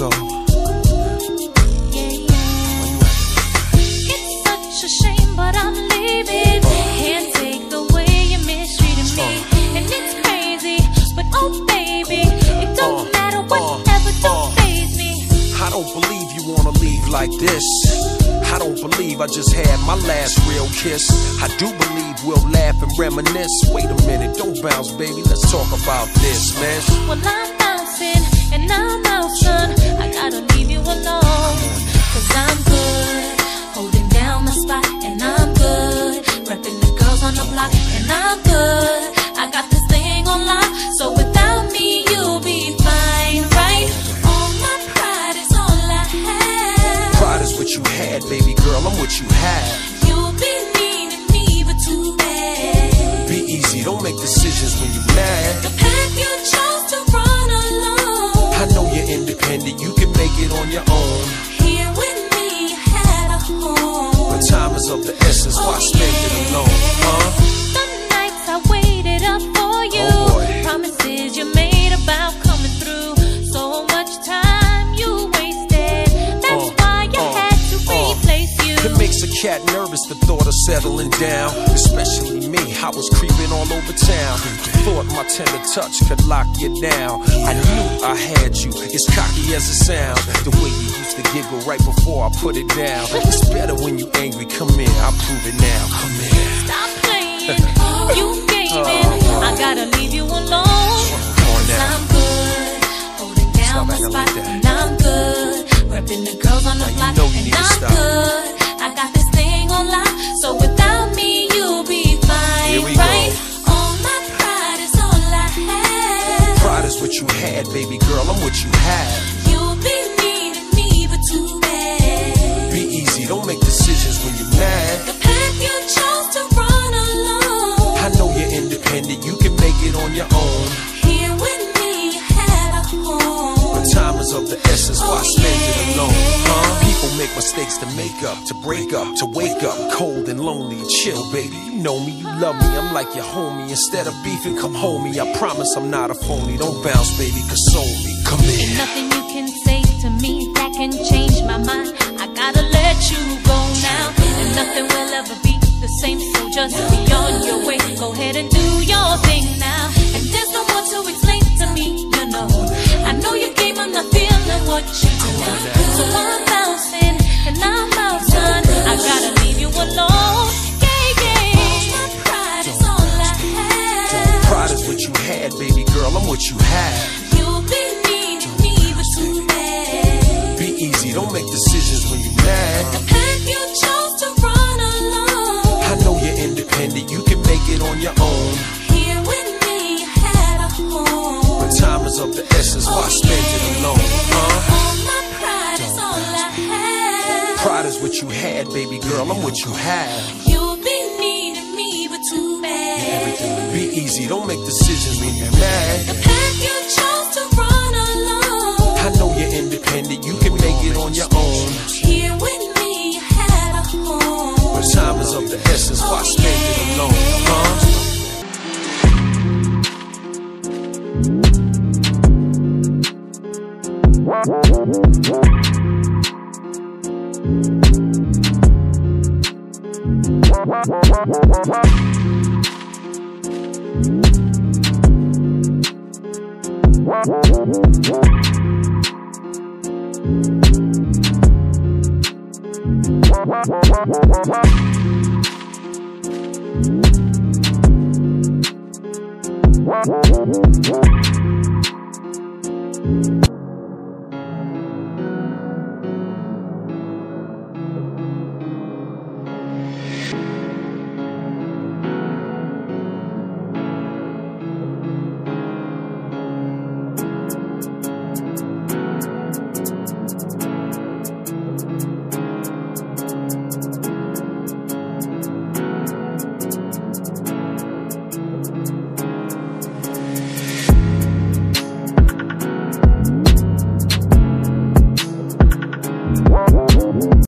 go. It's such a shame, but I'm leaving. Can't take the way you're mistreating me. And it's crazy, but oh baby, it don't matter whatever, don't faze me. I don't believe you wanna leave like this. I don't believe I just had my last real kiss. I do believe we'll laugh and reminisce. Wait a minute, don't bounce, baby, let's talk about this, man. Well, I'm bouncing and I'm out, son. I gotta leave you alone, cause I'm good, holding down the spot. And I'm good, repping the girls on the block. And I'm good, I got this thing on lock. So without me, you'll be fine, right? All my pride is all I have. Pride is what you had, baby girl, I'm what you have. You'll be needing me, but too bad. Be easy, don't make decisions when you're mad. The path you chose to run alone. I know you're independent, you can make it on your own. Here with me, you had a home. But time is of the essence, why spend it alone, huh? The nights I waited up for you, promises you made about coming through. So much time you wasted, that's why you had to replace you. It makes a cat nervous, the thought of settling down. Especially me, I was creeping all over town. Thought my tender touch could lock you down. I knew I had you, as cocky as it sounds. The way you used to giggle right before I put it down. It's better when you angry, come in, I'll prove it now. Come in. Stop playing, you gaming. I gotta leave you alone, cause I'm good, holding down the spot. And I'm good, repping the girls on the block. And I'm good, I got this thing on lock. So without me, you'll be fine, right? All my pride is all I have. Pride is what you had, baby girl, I'm what you have. You'll be needing me, but too bad. Be easy, don't make decisions when you're mad. The path you chose to run alone. I know you're independent, you can make it on your own. Here with me, you had a home. But time is of the essence, why spend it alone, huh? People make mistakes to make up, to break up, to wake up cold and lonely. Chill, baby, you know me, you love me, I'm like your homie. Instead of beefing, come home me. I promise I'm not a phony. Don't bounce, baby, console me. Come in. Nothing you can say to me that can change my mind. I gotta let you go now, and nothing will ever be the same. So just be on your way, go ahead and do your thing now. And there's no more to explain to me, you know. I know your game, I'm not feeling what you do. So I'm bouncing and I'm out, son. I gotta leave you alone. My pride is all I have. Pride is what you had, baby girl, I'm what you have. You'll be needing me, but too bad. Be easy, don't make decisions when you're mad. The path you chose to run alone. I know you're independent, you can make it on your own. Here with me, you had a home. But time is of the essence, why spend it alone, huh? All my pride is all I have. Pride is what you had, baby girl, I'm what you have. You'll be needing me, but too bad. Be easy, don't make decisions when you're mad. The path you chose to run alone. I know you're independent, you can make it on your own. Here with me, you had a home. But time is of the essence, why spend it alone, huh? What?